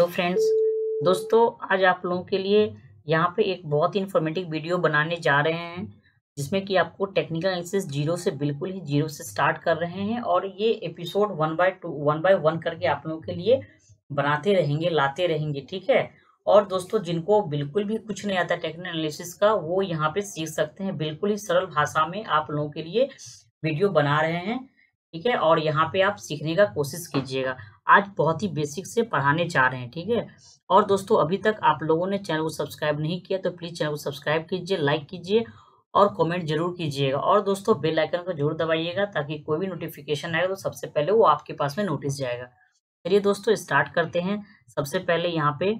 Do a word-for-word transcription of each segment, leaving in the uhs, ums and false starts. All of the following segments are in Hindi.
फ्रेंड्स, दोस्तों आज आप लोगों के लिए यहाँ पे एक बहुत ही इन्फॉर्मेटिव वीडियो बनाने जा रहे हैं, जिसमें कि आपको टेक्निकल एनालिसिस जीरो से बिल्कुल ही जीरो से स्टार्ट कर रहे हैं और ये episode one by two one by one करके आप लोगों के लिए बनाते रहेंगे, लाते रहेंगे, ठीक है। और दोस्तों जिनको बिल्कुल भी कुछ नहीं आता टेक्निकल एनालिसिस का, वो यहाँ पे सीख सकते हैं। बिल्कुल ही सरल भाषा में आप लोगों के लिए वीडियो बना रहे हैं, ठीक है। और यहाँ पे आप सीखने का कोशिश कीजिएगा। आज बहुत ही बेसिक से पढ़ाने जा रहे हैं, ठीक है। और दोस्तों अभी तक आप लोगों ने चैनल को सब्सक्राइब नहीं किया तो प्लीज चैनल को सब्सक्राइब कीजिए, लाइक कीजिए और कमेंट जरूर कीजिएगा। और दोस्तों बेल आइकन को जरूर दबाइएगा ताकि कोई भी नोटिफिकेशन आएगा तो सबसे पहले वो आपके पास में नोटिस जाएगा। चलिए दोस्तों स्टार्ट करते हैं। सबसे पहले यहाँ पे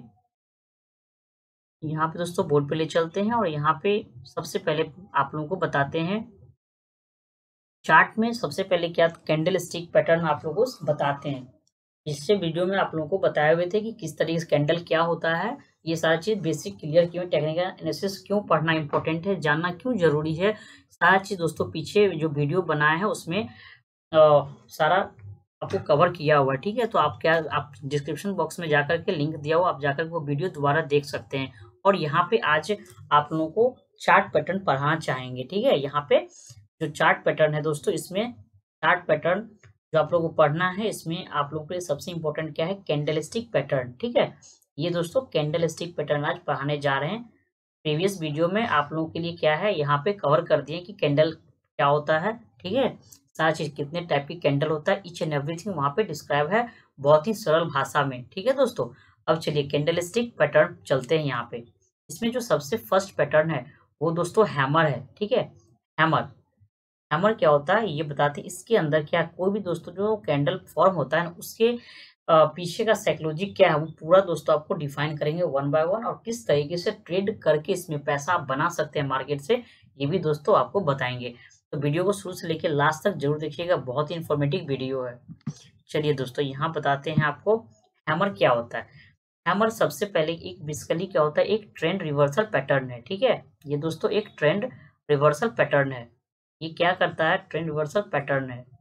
यहाँ पे दोस्तों बोर्ड पे ले चलते हैं और यहाँ पे सबसे पहले आप लोगों को बताते हैं चार्ट में सबसे पहले क्या कैंडल स्टिक पैटर्न आप लोगों को बताते हैं। इससे वीडियो में आप लोगों को बताए हुए थे कि किस तरीके से कैंडल क्या होता है, ये सारा चीज बेसिक क्लियर क्यों, टेक्निकल एनालिसिस क्यों पढ़ना इंपॉर्टेंट है, जानना क्यों जरूरी है, सारा चीज दोस्तों पीछे जो वीडियो बनाया है उसमें आ, सारा आपको कवर किया हुआ है, ठीक है। तो आप क्या आप डिस्क्रिप्शन बॉक्स में जाकर के लिंक दिया हुआ, आप जाकर के वो वीडियो दोबारा देख सकते हैं। और यहाँ पे आज आप लोगों को चार्ट पैटर्न पढ़ाना चाहेंगे, ठीक है। यहाँ पे जो चार्ट पैटर्न है दोस्तों, इसमें चार्ट पैटर्न जो आप लोगों को पढ़ना है, इसमें आप लोगों के लिए सबसे इंपॉर्टेंट क्या है, कैंडलस्टिक पैटर्न, ठीक है। ये दोस्तों कैंडलस्टिक पैटर्न आज पढ़ाने जा रहे हैं। प्रीवियस वीडियो में आप लोगों के लिए क्या है, यहाँ पे कवर कर दिए कि कैंडल क्या होता है, ठीक है। सारा चीज कितने टाइप की कैंडल होता है, ईच एंड एवरीथिंग वहाँ पे डिस्क्राइब है बहुत ही सरल भाषा में, ठीक है दोस्तों। अब चलिए कैंडलस्टिक पैटर्न चलते हैं। यहाँ पे इसमें जो सबसे फर्स्ट पैटर्न है वो दोस्तों हैमर है, ठीक है। हैमर हैमर क्या होता है ये बताते हैं। इसके अंदर क्या कोई भी दोस्तों जो कैंडल फॉर्म होता है उसके पीछे का साइकोलॉजी क्या है वो पूरा दोस्तों आपको डिफाइन करेंगे वन बाय वन, और किस तरीके से ट्रेड करके इसमें पैसा आप बना सकते हैं मार्केट से, ये भी दोस्तों आपको बताएंगे। तो वीडियो को शुरू से लेकर लास्ट तक जरूर देखिएगा, बहुत ही इंफॉर्मेटिव वीडियो है। चलिए दोस्तों यहाँ बताते हैं आपको हैमर क्या होता है। हैमर सबसे पहले एक बेसिकली क्या होता है, एक ट्रेंड रिवर्सल पैटर्न है, ठीक है। ये दोस्तों एक ट्रेंड रिवर्सल पैटर्न है। ये क्या करता है, ट्रेंड रिवर्सल पैटर्न है।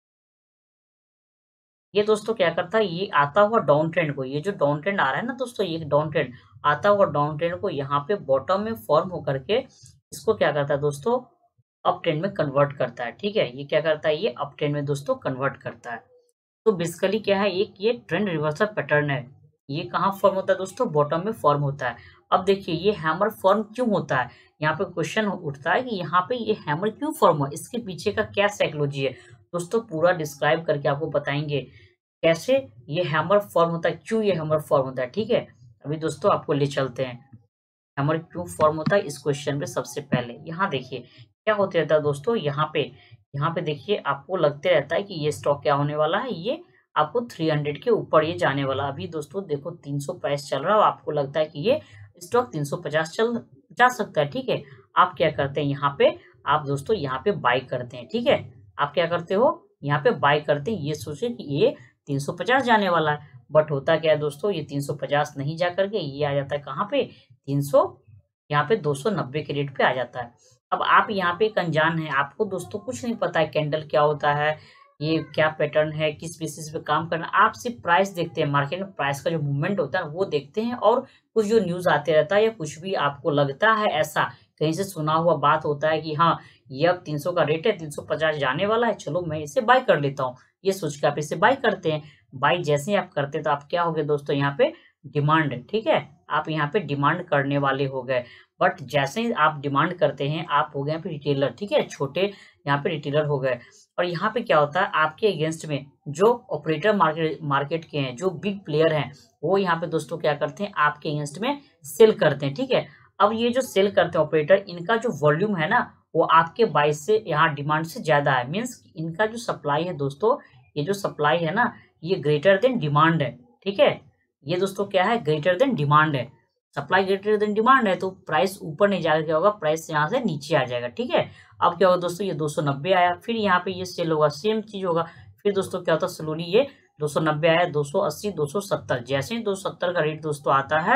ये दोस्तों क्या करता है, ये आता हुआ डाउन ट्रेंड को, ये जो डाउन ट्रेंड आ रहा है ना दोस्तों, ये डाउन ट्रेंड आता हुआ डाउन ट्रेंड को यहाँ पे बॉटम में फॉर्म होकर के इसको क्या करता है दोस्तों, अप ट्रेंड में कन्वर्ट करता है, ठीक है। ये क्या करता है, ये अप ट्रेंड में दोस्तों कन्वर्ट करता है। तो बेसिकली क्या है, एक ये ट्रेंड रिवर्सल पैटर्न है। ये कहाँ फॉर्म होता है दोस्तों, बॉटम में फॉर्म होता है। अब देखिए ये हैमर फॉर्म क्यों होता है, यहाँ पे क्वेश्चन उठता है कि यहाँ पे ये हैमर क्यों फॉर्म हुआ, इसके पीछे का क्या साइकोलॉजी है दोस्तों, पूरा डिस्क्राइब करके आपको बताएंगे कैसे ये हैमर फॉर्म होता है, क्यों ये हैमर फॉर्म होता है, ठीक है। अभी दोस्तों आपको ले चलते हैं हैमर क्यों फॉर्म होता है इस क्वेश्चन पे। सबसे पहले यहाँ देखिए क्या होते रहता है दोस्तों, यहाँ पे यहाँ पे देखिए आपको लगते रहता है कि ये स्टॉक क्या होने वाला है, ये आपको तीन सौ के ऊपर ये जाने वाला। अभी दोस्तों देखो तीन सौ प्राइस चल रहा है, आपको लगता है कि ये स्टॉक तीन सौ पचास चल जा सकता है, ठीक है। आप क्या करते हैं, यहाँ पे आप दोस्तों यहाँ पे बाय करते हैं, ठीक है। आप क्या करते हो, यहाँ पे बाय करते हैं, ये सोचे कि ये तीन सौ पचास जाने वाला है। बट होता क्या है दोस्तों, ये तीन सौ पचास नहीं जा करके ये आ जाता है कहाँ पे, तीन सौ यहाँ पे दो सौ नब्बे के रेट पे आ जाता है। अब आप यहाँ पे एक अनजान है, आपको दोस्तों कुछ नहीं पता है कैंडल क्या होता है, ये क्या पैटर्न है, किस बेसिस पे काम करना। आप सिर्फ प्राइस देखते हैं, मार्केट में प्राइस का जो मूवमेंट होता है वो देखते हैं, और कुछ जो न्यूज आते रहता है या कुछ भी आपको लगता है ऐसा कहीं से सुना हुआ बात होता है कि हाँ ये अब तीन सौ का रेट है, तीन सौ पचास जाने वाला है, चलो मैं इसे बाय कर लेता हूँ, ये सोच के आप इसे बाय करते हैं। बाय जैसे ही आप करते हैं तो आप क्या हो गए दोस्तों, यहाँ पे डिमांड, ठीक है, आप यहाँ पे डिमांड करने वाले हो गए। बट जैसे ही आप डिमांड करते हैं आप हो गए यहाँ पे रिटेलर, ठीक है, छोटे यहाँ पे रिटेलर हो गए। और यहाँ पे क्या होता है, आपके अगेंस्ट में जो ऑपरेटर मार्केट मार्केट के हैं, जो बिग प्लेयर हैं, वो यहाँ पे दोस्तों क्या करते हैं, आपके अगेंस्ट में सेल करते हैं, ठीक है। अब ये जो सेल करते हैं ऑपरेटर, इनका जो वॉल्यूम है ना वो आपके बाय से यहाँ डिमांड से ज्यादा है। मीन्स इनका जो सप्लाई है दोस्तों, ये जो सप्लाई है ना ये ग्रेटर देन डिमांड है, ठीक है। ये दोस्तों क्या है, ग्रेटर देन डिमांड है। सप्लाई ग्रेटर देन डिमांड है तो प्राइस ऊपर नहीं जाएगा, क्या होगा, प्राइस यहाँ से नीचे आ जाएगा, ठीक है। अब क्या होगा दोस्तों, ये दो सौ नब्बे आया, फिर यहाँ पे ये सेल होगा, सेम चीज होगा। फिर दोस्तों क्या होता है, स्लोली ये दो सौ नब्बे आया, दो सौ अस्सी, दो सौ सत्तर, जैसे ही दो सौ सत्तर का रेट दोस्तों आता है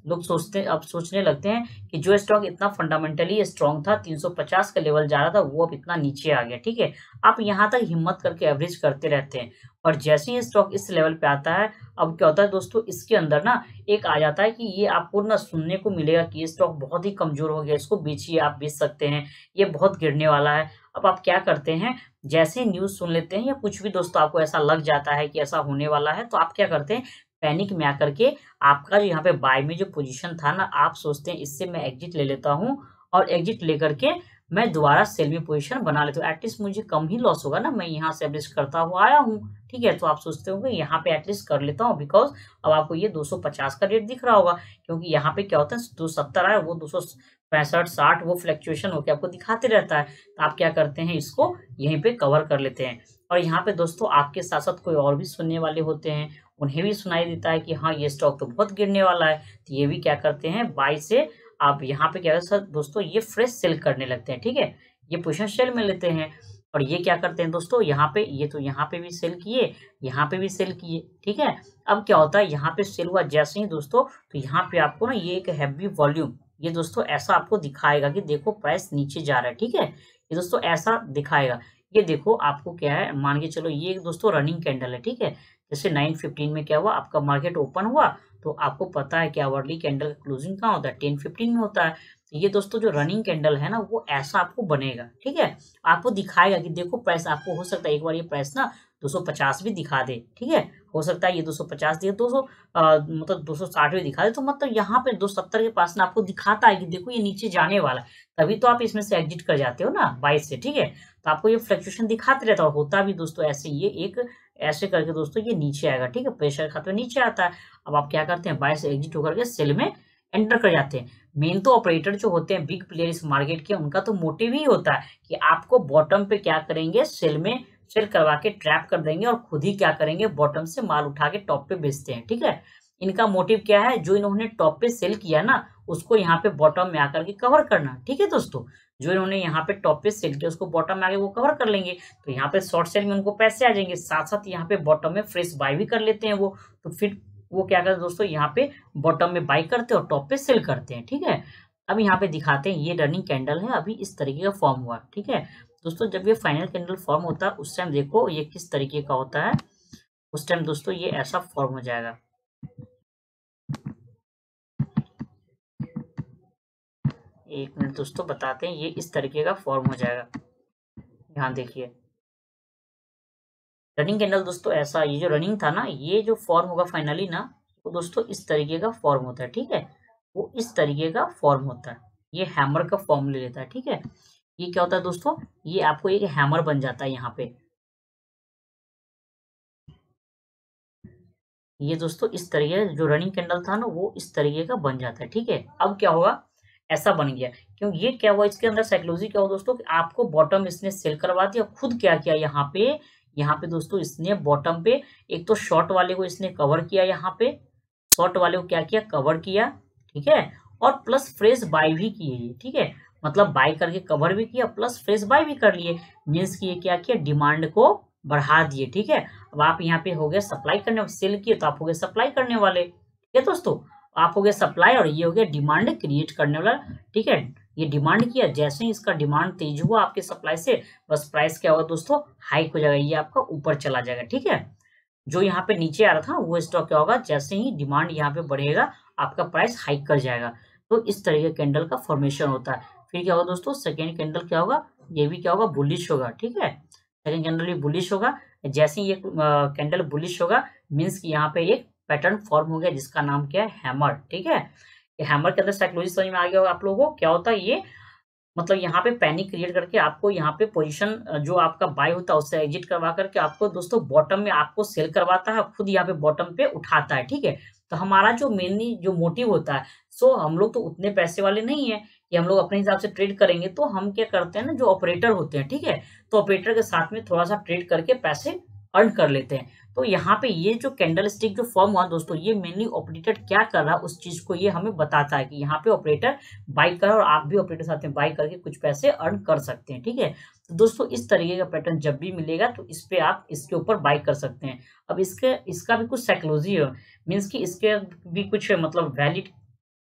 लोग सोचते अब सोचने लगते हैं कि जो स्टॉक इतना फंडामेंटली स्ट्रॉन्ग था, तीन सौ पचास का लेवल जा रहा था, वो अब इतना नीचे आ गया, ठीक है? आप यहाँ तक हिम्मत करके एवरेज करते रहते हैं और जैसे ही स्टॉक इस लेवल पे आता है, अब क्या होता है दोस्तों, इसके अंदर ना एक आ जाता है कि ये आपको ना सुनने को मिलेगा कि ये स्टॉक बहुत ही कमज़ोर हो गया, इसको बेचिए, आप बेच सकते हैं, ये बहुत गिरने वाला है। अब आप क्या करते हैं, जैसे ही न्यूज़ सुन लेते हैं या कुछ भी दोस्तों आपको ऐसा लग जाता है कि ऐसा होने वाला है, तो आप क्या करते हैं, पैनिक में आकर के आपका जो यहाँ पे बाय में जो पोजीशन था ना, आप सोचते हैं इससे मैं एग्जिट ले लेता हूँ और एग्जिट लेकर के मैं दोबारा सेल में पोजीशन बना लेता हूँ। एटलीस्ट मुझे कम ही लॉस होगा ना, मैं यहाँ से एवरेज करता हुआ आया हूँ, ठीक है? तो आप सोचते होंगे यहाँ पे एटलीस्ट कर लेता हूँ, बिकॉज़ अब आपको ये दो सौ पचास का रेट दिख रहा होगा, क्योंकि यहाँ पे क्या होता है दो सौ सत्तर आया, वो दो सौ पैंसठ साठ वो फ्लक्चुएशन होके आपको दिखाते रहता है। तो आप क्या करते हैं, इसको यहीं पे कवर कर लेते हैं। और यहाँ पे दोस्तों आपके साथ-साथ कोई और भी सुनने वाले होते हैं, उन्हें भी सुनाई देता है कि हाँ, ये स्टॉक तो बहुत गिरने वाला है। तो ये भी क्या करते हैं, बाय से आप यहाँ पे क्या करते हैं दोस्तों, ये फ्रेश सेल करने लगते हैं, ठीक है? ये पोजीशन सेल में लेते हैं और ये क्या करते हैं दोस्तों, यहाँ पे ये तो यहाँ पे भी सेल किए, यहाँ पे भी सेल किए, ठीक है? अब क्या होता है, यहाँ पे सेल हुआ जैसे ही दोस्तों, तो यहाँ पे आपको ना ये एक हेवी वॉल्यूम, ये दोस्तों ऐसा आपको दिखाएगा कि देखो प्राइस नीचे जा रहा है, ठीक है? ये दोस्तों ऐसा दिखाएगा। ये देखो आपको क्या है, मान के चलो ये एक दोस्तों रनिंग कैंडल है, ठीक है? जैसे नाइन फिफ्टीन में क्या हुआ, आपका मार्केट ओपन हुआ, तो आपको पता है कि आवरली कैंडल का क्लोजिंग कहाँ होता है, टेन फिफ्टीन में होता है। तो ये दोस्तों जो रनिंग कैंडल है ना, वो ऐसा आपको बनेगा, ठीक है? आपको दिखाएगा कि देखो प्राइस, आपको हो सकता है एक बार ये प्राइस ना दो सौ पचास भी दिखा दे, ठीक है? हो सकता है ये दो सौ पचास दिए, दो सौ अ, मतलब दो सौ साठ भी दिखा दे, तो मतलब यहाँ पे दो सौ सत्तर के पास ना आपको दिखाता है कि देखो ये नीचे जाने वाला है। तभी तो आप इसमें से एग्जिट कर जाते हो ना बाय से, ठीक है? तो आपको ये फ्लक्चुएशन दिखाते रहता है और होता भी दोस्तों ऐसे ही, ये एक ऐसे करके दोस्तों ये नीचे आएगा, ठीक है? प्रेशर खाते हुए नीचे आता है। अब आप क्या करते हैं, बाय से एग्जिट होकर के सेल में एंटर कर जाते हैं। मेन तो ऑपरेटर जो होते हैं, बिग प्लेयर इस मार्केट के, उनका तो मोटिव ही होता है कि आपको बॉटम पे क्या करेंगे, सेल में सेल करवा के ट्रैप कर देंगे और खुद ही क्या करेंगे, बॉटम से माल उठा के टॉप पे बेचते हैं, ठीक है? इनका मोटिव क्या है, जो इन्होंने टॉप पे सेल किया ना, उसको यहाँ पे बॉटम में आकर के कवर करना, ठीक है दोस्तों? जो इन्होंने यहाँ पे टॉप पे सेल किया, उसको बॉटम में आके वो कवर कर लेंगे। तो यहाँ पे शॉर्ट सेल में उनको पैसे आ जाएंगे, साथ-साथ यहाँ पे बॉटम में फ्रेश बाय भी कर लेते हैं वो। तो फिर वो क्या करते हैं दोस्तों, यहाँ पे बॉटम में बाय करते हैं और टॉप पे सेल करते हैं, ठीक है? अब यहाँ पे दिखाते हैं, ये रनिंग कैंडल है, अभी इस तरीके का फॉर्म हुआ, ठीक है? दोस्तों जब ये फाइनल कैंडल फॉर्म होता है, उस टाइम देखो ये किस तरीके का होता है। उस टाइम दोस्तों ये ऐसा फॉर्म हो जाएगा। एक मिनट दोस्तों बताते हैं, ये इस तरीके का फॉर्म हो जाएगा। यहाँ देखिए, रनिंग कैंडल दोस्तों ऐसा, ये जो रनिंग था ना, ये जो फॉर्म होगा फाइनली ना, वो दोस्तों इस तरीके का फॉर्म होता है, ठीक है? वो इस तरीके का फॉर्म होता है। ये हैमर का फॉर्म ले लेता है, ठीक है? ये क्या होता है दोस्तों, ये आपको एक हैमर बन जाता है यहाँ पे। ये दोस्तों इस तरीके जो रनिंग कैंडल था ना, वो इस तरीके का बन जाता है, ठीक है? अब क्या होगा, ऐसा बन गया, क्यों ये क्या हुआ, इसके अंदर साइकोलॉजी क्या हुआ दोस्तों, कि आपको बॉटम इसने सेल करवा दिया, खुद क्या किया यहाँ पे, यहाँ पे दोस्तों इसने बॉटम पे एक तो शॉर्ट वाले को इसने कवर किया, यहाँ पे शॉर्ट वाले को क्या किया, कवर किया, ठीक है? और प्लस फ्रेश बाय भी किए ये, ठीक है? मतलब बाय करके कवर भी किया, प्लस फ्रेश बाय भी कर लिए, मीन्स कि ये क्या किया, डिमांड को बढ़ा दिए, ठीक है? अब आप यहाँ पे हो गए सप्लाई करने, सेल किए तो आप हो गए सप्लाई करने वाले, ठीक है दोस्तों? आप हो गए सप्लाई और ये हो गया डिमांड क्रिएट करने वाला, ठीक है? ये डिमांड किया, जैसे ही इसका डिमांड तेज हुआ आपके सप्लाई से, बस प्राइस क्या होगा दोस्तों, हाइक हो जाएगा, ये आपका ऊपर चला जाएगा, ठीक है? जो यहाँ पे नीचे आ रहा था वो स्टॉक क्या होगा, जैसे ही डिमांड यहाँ पे बढ़ेगा, आपका प्राइस हाइक कर जाएगा। तो इस तरह के कैंडल का फॉर्मेशन होता है। फिर क्या होगा दोस्तों, सेकेंड कैंडल क्या होगा, ये भी क्या होगा, बुलिश होगा, ठीक है? सेकंड कैंडल भी बुलिश होगा। जैसे ही ये कैंडल बुलिश होगा, मीन्स कि यहाँ पे एक पैटर्न फॉर्म हो गया, जिसका नाम क्या है, हैमर, ठीक है? ये हैमर के अंदर साइकोलॉजी समझ में आ गया होगा आप लोगों को, क्या होता है ये, मतलब यहाँ पे पैनिक क्रिएट करके आपको यहाँ पे पोजीशन जो आपका बाय होता है उससे एग्जिट करवा करके आपको दोस्तों बॉटम में आपको सेल करवाता है, खुद यहाँ पे बॉटम पे उठाता है, ठीक है? तो हमारा जो मेनली जो मोटिव होता है, सो हम लोग तो उतने पैसे वाले नहीं है कि हम लोग अपने हिसाब से ट्रेड करेंगे, तो हम क्या करते हैं ना, जो ऑपरेटर होते हैं, ठीक है? तो ऑपरेटर के साथ में थोड़ा सा ट्रेड करके पैसे अर्न कर लेते हैं। तो यहाँ पे ये जो कैंडल स्टिक जो फॉर्म हुआ दोस्तों, ये मेनली ऑपरेटर क्या कर रहा है उस चीज को ये हमें बताता है कि यहाँ पे ऑपरेटर बाई कर, और आप भी ऑपरेटर साथ में बाई करके कुछ पैसे अर्न कर सकते हैं, ठीक है? तो दोस्तों इस तरीके का पैटर्न जब भी मिलेगा तो इस पे आप इसके ऊपर बाई कर सकते हैं। अब इसके इसका भी कुछ साइकोलॉजी है, मीन्स कि इसके भी कुछ मतलब वैलिड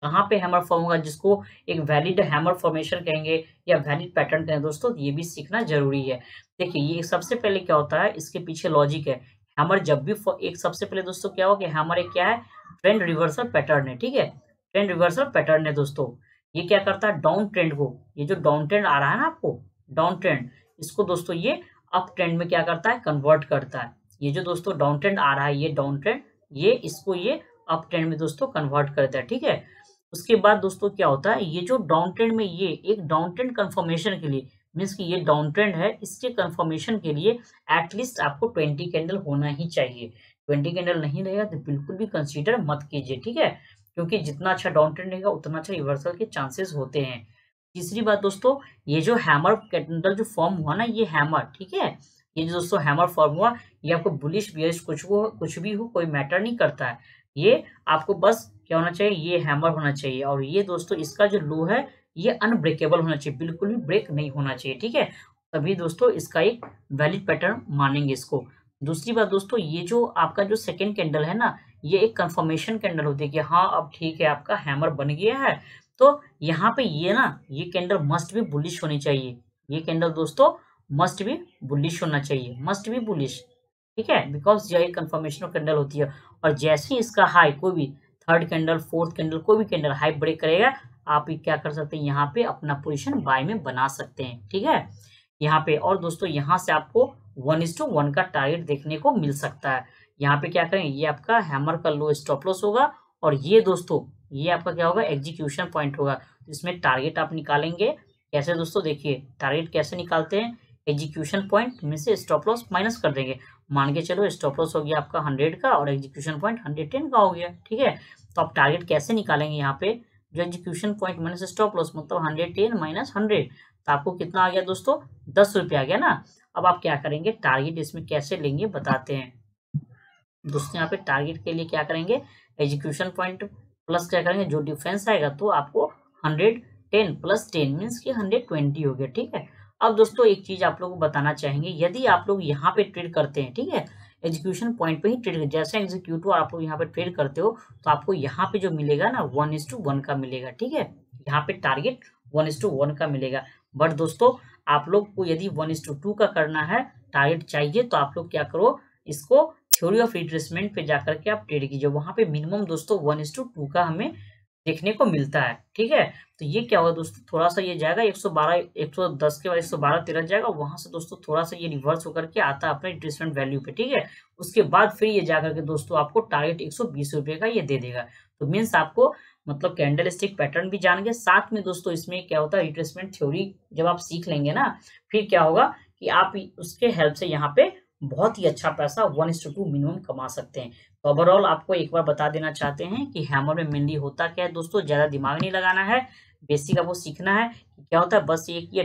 कहाँ पे हैमर फॉर्म होगा, जिसको एक वैलिड हैमर फॉर्मेशन कहेंगे या वैलिड पैटर्न कहेंगे दोस्तों, ये भी सीखना जरूरी है। देखिए ये सबसे पहले क्या होता है, इसके पीछे लॉजिक है। हैमर जब भी एक सबसे पहले दोस्तों क्या हो कि हैमर एक क्या है, ट्रेंड रिवर्सल पैटर्न है, ठीक है, ट्रेंड रिवर्सल पैटर्न है दोस्तों। ये क्या करता है, डाउन ट्रेंड को, ये जो डाउन ट्रेंड आ रहा है ना आपको, डाउन ट्रेंड, इसको दोस्तों ये अप ट्रेंड में क्या करता है, कन्वर्ट करता है। ये जो दोस्तों डाउन ट्रेंड आ रहा है, ये डाउन ट्रेंड, ये इसको ये अप ट्रेंड में दोस्तों कन्वर्ट करता है, ठीक है। उसके बाद दोस्तों क्या होता है, ये जो डाउन ट्रेंड में ये एक डाउन ट्रेंड कंफर्मेशन के लिए, मीन्स कि ये डाउन ट्रेंड है, इसके कंफर्मेशन के लिए एटलीस्ट आपको ट्वेंटी कैंडल होना ही चाहिए। ट्वेंटी कैंडल नहीं रहेगा तो बिल्कुल भी कंसीडर मत कीजिए, ठीक है, क्योंकि जितना अच्छा डाउन ट्रेंड रहेगा उतना अच्छा रिवर्सल के चांसेस होते हैं। तीसरी बात दोस्तों, ये जो हैमर कैंडल जो फॉर्म हुआ ना, ये हैमर, ठीक है, ये जो दोस्तों हैमर फॉर्म हुआ, ये आपको बुलिश बियरिश कुछ हो कुछ भी हो, कोई मैटर नहीं करता है। ये आपको बस क्या होना चाहिए, ये हैमर होना चाहिए, और ये दोस्तों इसका जो लो है ये अनब्रेकेबल होना चाहिए, बिल्कुल भी ब्रेक नहीं होना चाहिए, ठीक है, तभी दोस्तों इसका एक वैलिड पैटर्न मानेंगे इसको। दूसरी बात दोस्तों, ये जो आपका जो सेकेंड कैंडल है ना, ये एक कंफर्मेशन कैंडल होती है कि हाँ अब ठीक है आपका हैमर बन गया है। तो यहाँ पे ये ना, ये कैंडल मस्ट भी बुलिश होनी चाहिए, ये कैंडल दोस्तों मस्ट भी बुलिश होना चाहिए, मस्ट भी बुलिश, ठीक है, बिकॉज यह एक कंफर्मेशन कैंडल होती है। और जैसे ही इसका हाई, कोई भी थर्ड कैंडल, फोर्थ कैंडल, कोई भी कैंडल हाई ब्रेक करेगा, आप क्या कर सकते हैं, यहाँ पे अपना पोजीशन बाय में बना सकते हैं, ठीक है, यहाँ पे। और दोस्तों यहाँ से आपको वन इज टू वन का टारगेट देखने को मिल सकता है। यहाँ पे क्या करेंगे, ये आपका हैमर का लो स्टॉप लॉस होगा, और ये दोस्तों ये आपका क्या होगा, एग्जीक्यूशन पॉइंट होगा। इसमें टारगेट आप निकालेंगे कैसे दोस्तों, देखिए टारगेट कैसे निकालते हैं, एग्जीक्यूशन पॉइंट में से स्टॉप लॉस माइनस कर देंगे। मान के चलो स्टॉप लॉस हो गया आपका हंड्रेड का और एग्जीक्यूशन पॉइंट हंड्रेड टेन का हो गया, ठीक है। तो आप टारगेट कैसे निकालेंगे, यहाँ पे जो execution point minus stop loss मतलब हंड्रेड टेन माइनस हंड्रेड, तो आपको कितना आ गया दोस्तों, दस रुपये आ गया ना। अब आप क्या करेंगे, टारगेट इसमें कैसे लेंगे बताते हैं दोस्तों। यहाँ पे टारगेट के लिए क्या करेंगे, एग्जीक्यूशन पॉइंट प्लस क्या करेंगे, जो डिफरेंस आएगा तो आपको hundred ten plus ten means कि हंड्रेड ट्वेंटी हो गया, ठीक है। अब दोस्तों एक चीज आप लोग को बताना चाहेंगे, यदि आप लोग यहाँ पे ट्रेड करते हैं, ठीक है, एग्जीक्यूशन पॉइंट पे ही ट्रेड, जैसे एग्जीक्यूट आप लोग यहाँ पे ट्रेड करते हो, तो आपको यहाँ पे जो मिलेगा ना वन इज टू वन का मिलेगा, ठीक है, यहाँ पे target one is two one का मिलेगा। बट दोस्तों आप लोग को यदि वन इज टू टू का करना है, टारगेट चाहिए, तो आप लोग क्या करो, इसको थ्योरी ऑफ रिट्रेसमेंट पे जाकर के आप ट्रेड कीजिए, वहां पे मिनिमम दोस्तों वन इज टू टू का हमें देखने को मिलता है, ठीक है। तो ये क्या होगा दोस्तों, थोड़ा सा ये जाएगा एक सौ बारह एक सौ दस के बाद एक सौ बारह तेरह जाएगा, वहां से दोस्तों थोड़ा सा ये रिवर्स होकर के आता है अपने रिट्रेसमेंट वैल्यू पे, ठीक है। उसके बाद फिर ये जाकर के दोस्तों आपको टारगेट एक सौ बीस रुपए का ये दे देगा। तो मीन्स आपको मतलब कैंडल स्टिक पैटर्न भी जान गए, साथ में दोस्तों इसमें क्या होता है, रिट्रेसमेंट थ्योरी जब आप सीख लेंगे ना, फिर क्या होगा कि आप उसके हेल्प से यहाँ पे बहुत ही अच्छा पैसा one is two two minimum कमा सकते हैं। तो ओवरऑल आपको एक बार बता देना चाहते हैं कि हैमर में मेनली होता क्या है दोस्तों, ज्यादा दिमाग नहीं लगाना है, बेसिक आपको सीखना है कि क्या होता है, बस ये ये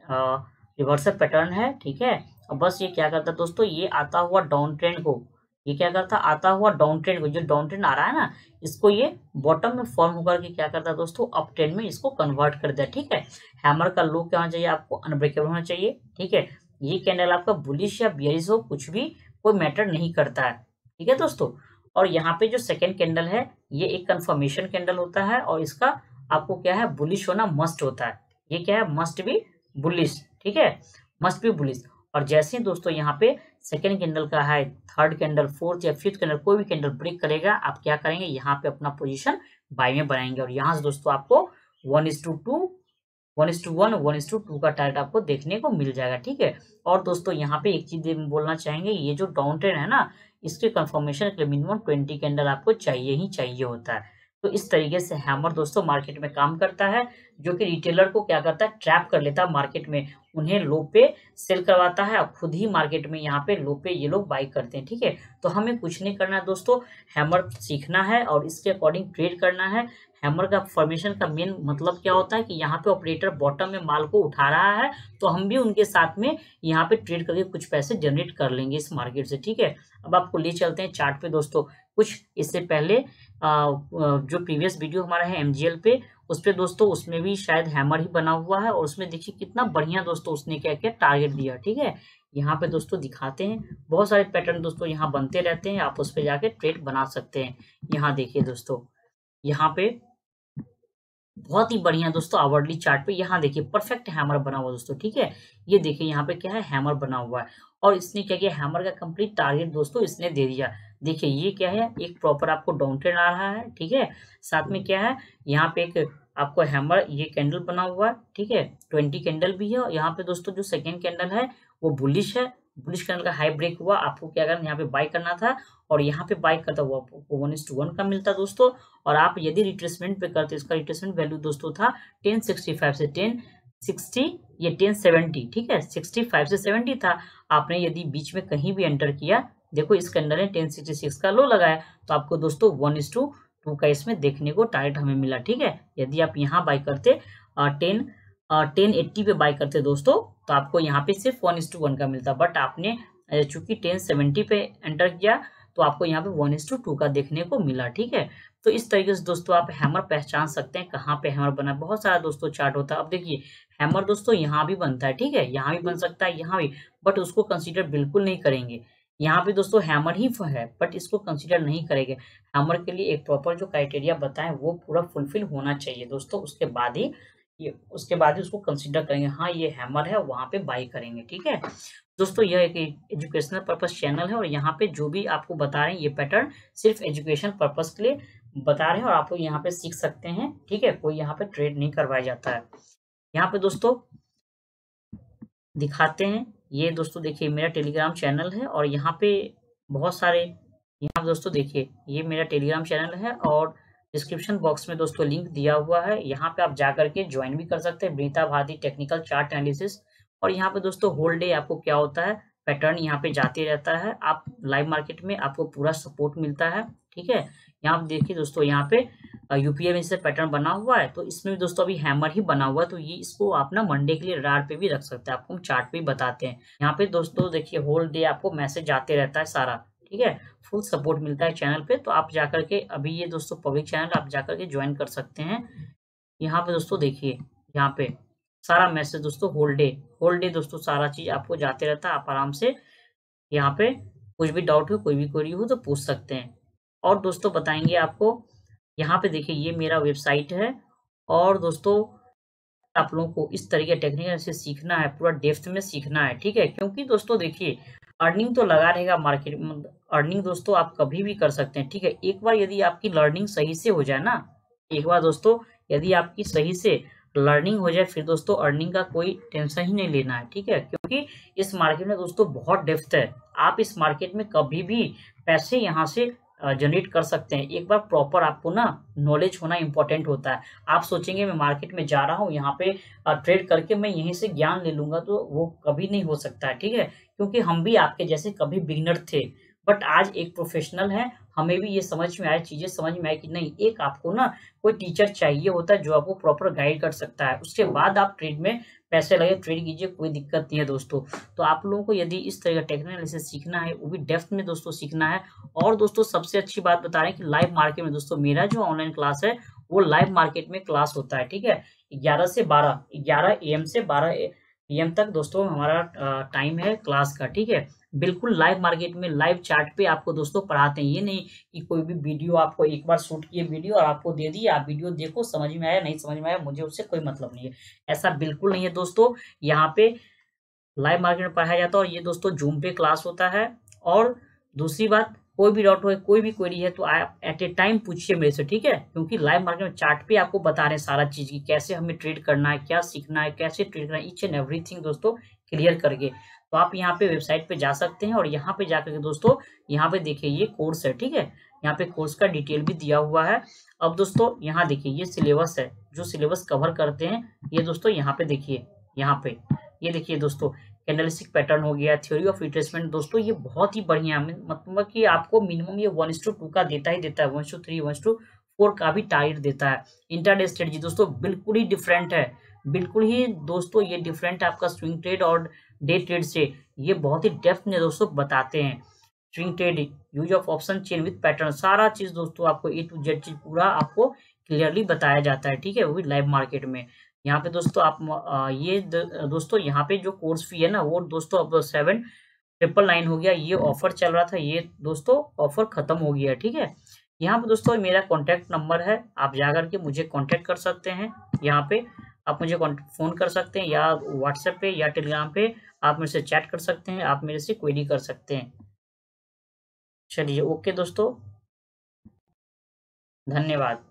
रिवर्सल पैटर्न है, ठीक है। और बस ये क्या करता है दोस्तों, ये आता हुआ डाउन ट्रेंड को, ये क्या करता है, आता हुआ डाउन ट्रेंड को, जो डाउन ट्रेंड आ रहा है ना, इसको ये बॉटम में फॉर्म होकर के क्या करता है दोस्तों, अप ट्रेंड में इसको कन्वर्ट कर दिया, ठीक है। हैमर का लो क्या होना चाहिए, आपको अनब्रेकेबल होना चाहिए, ठीक है। ये कैंडल आपका बुलिश या बियरिश हो, कुछ भी कोई मैटर नहीं करता है, ठीक है दोस्तों। और यहाँ पे जो सेकेंड कैंडल है, ये एक कंफर्मेशन कैंडल होता है, और इसका आपको क्या है, बुलिश होना मस्ट होता है, ये क्या है, मस्ट बी बुलिश, ठीक है, मस्ट बी बुलिश। और जैसे ही दोस्तों यहाँ पे सेकेंड कैंडल का है, थर्ड कैंडल, फोर्थ या फिफ्थ कैंडल, कोई भी कैंडल ब्रेक करेगा, आप क्या करेंगे, यहाँ पे अपना पोजीशन बाय में बनाएंगे, और यहाँ से दोस्तों आपको one is two two one is two one one is two two का टारगेट आपको देखने को मिल जाएगा, ठीक है। और दोस्तों यहाँ पे एक चीज बोलना चाहेंगे, ये जो डाउन ट्रेंड है ना, इसके कंफर्मेशन के लिए मिनिमम ट्वेंटी कैंडल आपको चाहिए ही चाहिए होता है। तो इस तरीके से हैमर दोस्तों मार्केट में काम करता है, जो कि रिटेलर को क्या करता है, ट्रैप कर लेता है मार्केट में, उन्हें लो पे सेल करवाता है, और खुद ही मार्केट में यहाँ पे लो पे ये लोग बाई करते हैं, ठीक है। तो हमें कुछ नहीं करना है दोस्तों, हैमर सीखना है और इसके अकॉर्डिंग ट्रेड करना है। हैमर का फॉर्मेशन का मेन मतलब क्या होता है कि यहाँ पे ऑपरेटर बॉटम में माल को उठा रहा है, तो हम भी उनके साथ में यहाँ पे ट्रेड करके कुछ पैसे जनरेट कर लेंगे इस मार्केट से, ठीक है। अब आपको ले चलते हैं चार्ट पे दोस्तों। कुछ इससे पहले आ, जो प्रीवियस वीडियो हमारा है एमजीएल पे, उस पे दोस्तों उसमें भी शायद हैमर ही बना हुआ है, और उसमें देखिए कितना बढ़िया दोस्तों उसने क्या किया, टारगेट दिया, ठीक है। यहाँ पे दोस्तों दिखाते हैं, बहुत सारे पैटर्न दोस्तों यहाँ बनते रहते हैं, आप उस पे जाके ट्रेड बना सकते हैं। यहाँ देखिए दोस्तों, यहाँ पे बहुत ही बढ़िया दोस्तों आवरली चार्ट पे यहाँ देखिए परफेक्ट हैमर बना हुआ दोस्तों, ठीक है। ये देखिए यहाँ पे क्या है, हैमर बना हुआ है और इसने क्या किया, हैमर का कंप्लीट टारगेट दोस्तों इसने दे दिया। देखिए ये क्या है, एक प्रॉपर आपको डाउन ट्रेंड आ रहा है, ठीक है। साथ में क्या है, यहाँ पे एक आपको हैमर ये कैंडल बना हुआ है, ठीक है। ट्वेंटी कैंडल भी है और यहाँ पे दोस्तों जो सेकेंड कैंडल है वो बुलिश है। बुलिश कैंडल का हाई ब्रेक हुआ, आपको क्या करना, यहाँ पे बाय करना था और यहाँ पे बाय करता हुआ आपको वन इज टू वन का मिलता दोस्तों। और आप यदि रिट्रेसमेंट पे करते, इसका रिट्रेसमेंट वैल्यू दोस्तों था टेन सिक्सटी फाइव से टेन सिक्सटी, ये टेन सेवेंटी, ठीक है। सिक्सटी फाइव से सेवेंटी था, आपने यदि बीच में कहीं भी एंटर किया, देखो इस कैंडल ने टेन सिक्सटी सिक्स का लो लगाया, तो आपको दोस्तों वन इज टू टू का इसमें देखने को टारगेट हमें मिला, ठीक है। यदि आप यहाँ बाय करते टेन टेन एट्टी पे बाय करते दोस्तों, तो आपको यहाँ पे सिर्फ वन इज टू वन का मिलता, बट आपने चूंकि टेन सेवेंटी पे एंटर किया तो आपको यहाँ पे वन इज टू टू का देखने को मिला, ठीक है। तो इस तरीके से दोस्तों आप हैमर पहचान सकते हैं कहाँ पे हैमर बना, बहुत सारा दोस्तों चार्ट होता है। अब देखिए हैमर दोस्तों यहाँ भी बनता है, ठीक है, यहाँ भी बन सकता है, यहाँ भी, बट उसको कंसीडर बिल्कुल नहीं करेंगे। यहाँ पे दोस्तों हैमर ही है बट इसको कंसीडर नहीं करेंगे। हैमर के लिए एक प्रॉपर जो क्राइटेरिया बताएं वो पूरा फुलफिल होना चाहिए दोस्तों, उसके बाद ही ये उसके बाद ही उसको कंसीडर करेंगे, हाँ ये हैमर है, वहां पे बाई करेंगे, ठीक है। दोस्तों यह एक एजुकेशनल पर्पस चैनल है और यहाँ पे जो भी आपको बता रहे हैं ये पैटर्न सिर्फ एजुकेशन पर्पस के लिए बता रहे हैं और आप लोग यहाँ पे सीख सकते हैं, ठीक है। कोई यहाँ पे ट्रेड नहीं करवाया जाता है। यहाँ पे दोस्तों दिखाते हैं, ये दोस्तों देखिए मेरा टेलीग्राम चैनल है और यहाँ पे बहुत सारे, यहाँ पे दोस्तों देखिए ये मेरा टेलीग्राम चैनल है और डिस्क्रिप्शन बॉक्स में दोस्तों लिंक दिया हुआ है, यहाँ पे आप जा करके ज्वाइन भी कर सकते हैं, Vanita Bharti technical chart analysis. और यहाँ पे दोस्तों होल डे आपको क्या होता है, पैटर्न यहाँ पे जाते रहता है, आप लाइव मार्केट में आपको पूरा सपोर्ट मिलता है, ठीक है। यहाँ पे देखिए दोस्तों, यहाँ पे यूपीए में से पैटर्न बना हुआ है, तो इसमें भी दोस्तों अभी हैमर ही बना हुआ है, तो ये इसको आप ना मंडे के लिए रार पे भी रख सकते हैं, आपको हम चार्ट पे भी बताते हैं। यहाँ पे दोस्तों देखिए होल डे आपको मैसेज आते रहता है सारा, ठीक है, फुल सपोर्ट मिलता है चैनल पे। तो आप जाकर के अभी ये दोस्तों पब्लिक चैनल आप जाकर के ज्वाइन कर सकते हैं। यहाँ पे दोस्तों देखिए, यहाँ पे सारा मैसेज दोस्तों होल डे होल डे दोस्तों सारा चीज आपको जाते रहता है, आप आराम से यहाँ पे कुछ भी डाउट हो, कोई भी क्वेरी हो तो पूछ सकते हैं। और दोस्तों बताएंगे आपको, यहाँ पे देखिए ये मेरा वेबसाइट है और दोस्तों आप लोगों को इस तरीके टेक्निकल से सीखना है, पूरा डेप्थ में सीखना है, ठीक है। क्योंकि दोस्तों देखिए अर्निंग तो लगा रहेगा मार्केट में, अर्निंग दोस्तों आप कभी भी कर सकते हैं, ठीक है। एक बार यदि आपकी लर्निंग सही से हो जाए ना, एक बार दोस्तों यदि आपकी सही से लर्निंग हो जाए, फिर दोस्तों अर्निंग का कोई टेंशन ही नहीं लेना है, ठीक है। क्योंकि इस मार्केट में दोस्तों बहुत डेप्थ है, आप इस मार्केट में कभी भी पैसे यहाँ से जनरेट कर सकते हैं। एक बार प्रॉपर आपको ना नॉलेज होना इंपॉर्टेंट होता है। आप सोचेंगे मैं मार्केट में जा रहा हूँ, यहाँ पे ट्रेड करके मैं यहीं से ज्ञान ले लूंगा, तो वो कभी नहीं हो सकता है, ठीक है। क्योंकि हम भी आपके जैसे कभी बिगिनर थे, बट आज एक प्रोफेशनल है, हमें भी ये समझ में आया, चीजें समझ में आई कि नहीं, एक आपको ना कोई टीचर चाहिए होता है जो आपको प्रॉपर गाइड कर सकता है, उसके बाद आप ट्रेड में पैसे लगे ट्रेड कीजिए, कोई दिक्कत नहीं है दोस्तों। तो आप लोगों को यदि इस तरह का टेक्निकल एनालिसिस सीखना है, वो भी डेप्थ में दोस्तों सीखना है। और दोस्तों सबसे अच्छी बात बता रहे हैं कि लाइव मार्केट में दोस्तों मेरा जो ऑनलाइन क्लास है वो लाइव मार्केट में क्लास होता है, ठीक है। ग्यारह से बारह ग्यारह ए एम से बारह पी एम तक दोस्तों हमारा टाइम है क्लास का, ठीक है। बिल्कुल लाइव मार्केट में लाइव चार्ट पे आपको दोस्तों पढ़ाते हैं, ये नहीं कि कोई भी वीडियो आपको एक बार शूट किए वीडियो और आपको दे दी, आप वीडियो देखो, समझ में आया नहीं समझ में आया, मुझे उससे कोई मतलब नहीं है, ऐसा बिल्कुल नहीं है दोस्तों। यहाँ पे लाइव मार्केट में पढ़ाया जाता है और ये दोस्तों जूम पे क्लास होता है। और दूसरी बात, कोई भी डाउट हो, कोई भी क्वेरी है तो आप एट ए टाइम पूछिए मेरे से, ठीक है। क्योंकि लाइव मार्केट में चार्ट पे आपको बता रहे हैं सारा चीज की कैसे हमें ट्रेड करना है, क्या सीखना है, कैसे ट्रेड करना है, ईच एंड एवरीथिंग दोस्तों क्लियर करके। तो आप यहाँ पे वेबसाइट पे जा सकते हैं और यहाँ पे जाकर के दोस्तों यहाँ पे देखिए ये कोर्स है, ठीक है। यहाँ पे कोर्स का डिटेल भी दिया हुआ है। अब दोस्तों यहाँ देखिए ये सिलेबस है, जो सिलेबस कवर करते हैं ये दोस्तों यहाँ पे देखिए, यहाँ पे ये देखिए दोस्तों कैंडलस्टिक पैटर्न हो गया, थ्योरी ऑफ रिट्रेसमेंट दोस्तों ये बहुत ही बढ़िया, मतलब कि आपको मिनिमम ये वन इस टू टू का देता ही देता है, one is two three one is two four का भी टारगेट देता है। इंटरडे स्ट्रेटजी दोस्तों बिल्कुल ही डिफरेंट है, बिल्कुल ही दोस्तों ये डिफरेंट है आपका स्विंग ट्रेड और डे ट्रेड से, ये बहुत ही डेप्थ में दोस्तों बताते हैं। Swing trade, use of option chain with pattern, सारा चीज दोस्तों आपको ए टू जेड चीज पूरा आपको क्लियरली बताया जाता है, ठीक है, वो भी लाइव मार्केट में। यहाँ पे दोस्तों आप ये दोस्तों यहाँ पे जो कोर्स फी है ना वो दोस्तों अब सेवन ट्रिपल नाइन हो गया, ये ऑफर चल रहा था, ये दोस्तों ऑफर खत्म हो गया, ठीक है। यहाँ पे दोस्तों मेरा कॉन्टैक्ट नंबर है, आप जाकर के मुझे कॉन्टैक्ट कर सकते हैं। यहाँ पे आप मुझे कॉन्ट फ़ोन कर सकते हैं या व्हाट्सएप पे या टेलीग्राम पे आप मेरे से चैट कर सकते हैं, आप मेरे से क्वेरी कर सकते हैं। चलिए ओके दोस्तों, धन्यवाद।